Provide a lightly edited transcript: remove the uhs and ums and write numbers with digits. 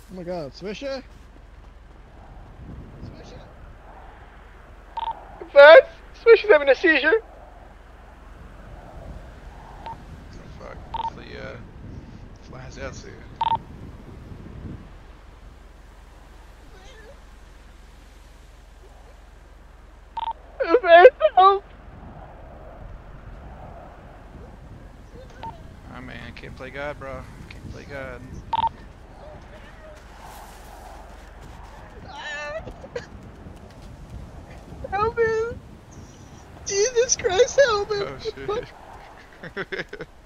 Oh my god, swisha? Swisha? Advance! Swisha's having a seizure. Oh fuck. Hopefully, flies out soon. Advance, help! Oh man, can't play God, bro. Can't play God. Help me! Jesus Christ, help me! Oh shit.